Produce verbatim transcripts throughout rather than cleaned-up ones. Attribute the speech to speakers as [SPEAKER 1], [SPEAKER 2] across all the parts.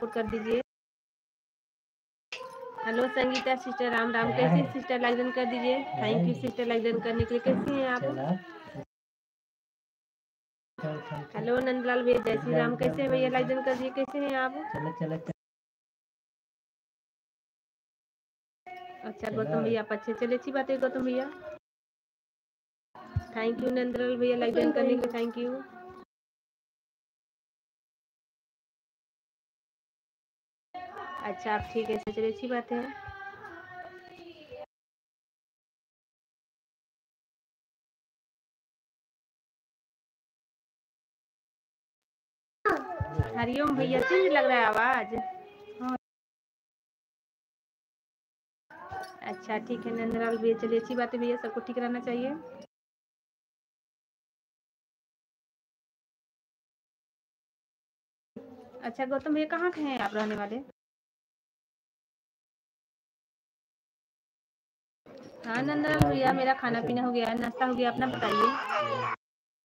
[SPEAKER 1] Support कर दीजिए। Hello Sangeeta sister, Ram Ram. कैसे सिस्टर, लाइक डन कर दीजिए। Thank you sister like done करने के लिए। कैसी हैं आप? हेलो नंदलाल भैया, जय श्री राम। कैसे हैं भैया, लाइक डन कर दीजिए। कैसे हैं आप? अच्छा गौतम भैया आप अच्छे, चलिए अच्छी बात है गौतम भैया। थैंक यू नंदलाल भैया लाइक डन करने के लिए, थैंक यू। अच्छा आप ठीक है, चलिए अच्छी बात है। हरिओम भैया, चेंज लग रहा है आवाज। अच्छा ठीक है नंदलाल भैया, चलिए अच्छी बात है भैया, सबको ठीक रहना चाहिए। अच्छा गौतम भैया कहाँ के हैं आप रहने वाले? हाँ नंदलाल भैया, मेरा खाना पीना हो गया, नाश्ता हो गया, अपना बताइए।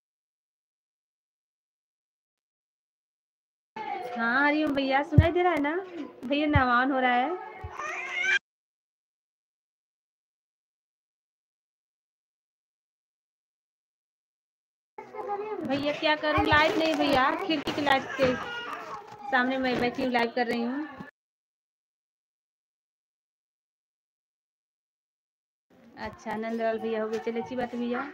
[SPEAKER 1] हाँ हरिओम भैया, सुनाई दे रहा है ना भैया, नवान हो रहा है। भैया क्या करूँ, लाइट नहीं भैया, खिड़की की लाइट के सामने मैं बैठी हूँ, लाइव कर रही हूँ। अच्छा नंदलाल भैया हो गए, चलिए अच्छी बात है भैया।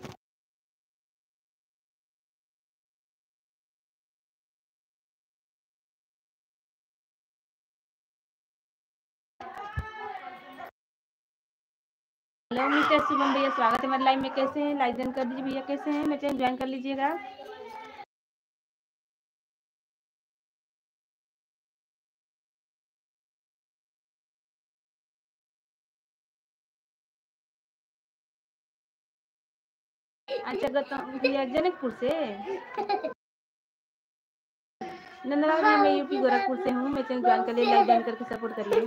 [SPEAKER 1] हेलो मिस्टर शुभम भैया, स्वागत है हमारे लाइव में। कैसे हैं, लाइक डन कर दीजिए भैया। कैसे हैं, मैं ज्वाइन कर लीजिएगा। अच्छा गौतम भैया जनकपुर से। नंदलाल भैया मैं यूपी गोरखपुर से हूँ, मैं चैनल ज्वाइन कर लिए, लाइक डन करके सपोर्ट करिए।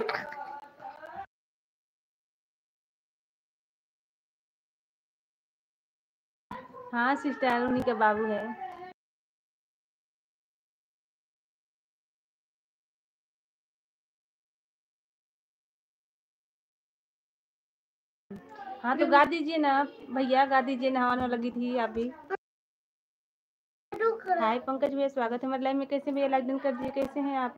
[SPEAKER 1] हाँ सिस्टर उन्हीं का बाबू है। हाँ तो गा दीजिए ना भैया, गा दीजिए, नहाने लगी थी आप भी। हाय पंकज भैया, स्वागत है हमारे लाइव में। कैसे भैया, लाइक डन कर दीजिए। कैसे हैं आप?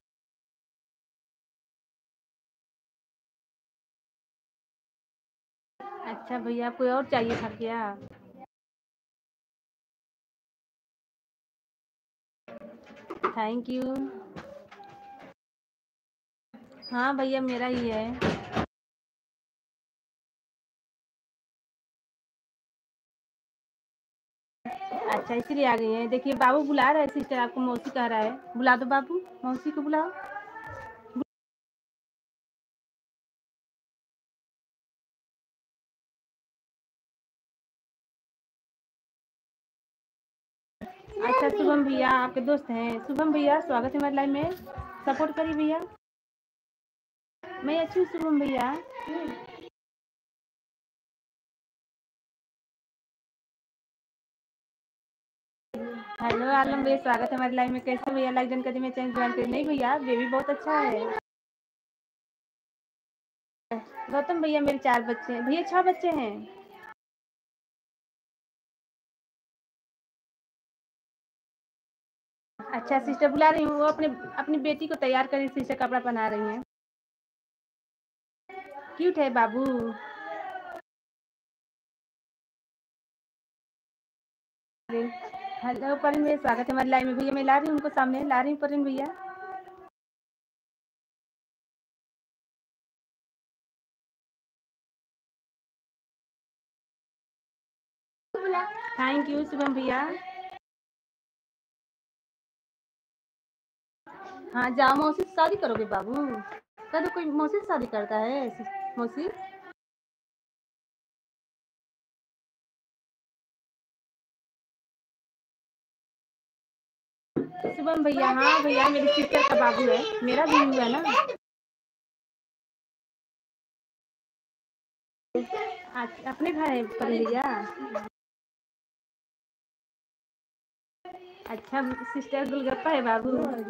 [SPEAKER 1] अच्छा भैया कोई और चाहिए था क्या? Thank you. हाँ भैया मेरा ही है। अच्छा इसीलिए आ गई हैं। देखिए बाबू बुला रहा है सिस्टर, आपको मौसी कह रहा है, बुला दो बाबू, मौसी को बुलाओ। अच्छा शुभम भैया आपके दोस्त हैं। शुभम भैया स्वागत है हमारे लाइव में, सपोर्ट करिए भैया। मैं अच्छी हूँ शुभम भैया। हेलो आलम भैया, स्वागत है हमारे लाइव में। कैसे भैया, लाइक डन कर दी, मैं चैनल ज्वाइन कर। नहीं भैया बेबी बहुत अच्छा है। गौतम भैया मेरे चार बच्चे हैं भैया, छह बच्चे हैं। अच्छा सिस्टर बुला रही हूँ, वो अपने अपनी बेटी को तैयार करी, सिस्टर कपड़ा पहना रही हैं। क्यूट है बाबू। हेलो परिन भैया, स्वागत है हमारे लाइव में। भैया मैं ला रही हूँ उनको सामने, ला रही हूँ परिन भैया। थैंक यू शुभम भैया। हाँ जाओ, मौसी से शादी करोगे बाबू? कल कोई मौसी से शादी करता है मौसी? शुभम भैया, हाँ भैया मेरी सिस्टर का बाबू है, मेरा भी हुआ ना। आज अपने घर है पर भैया। अच्छा सिस्टर गुलगप्पा है बाबू।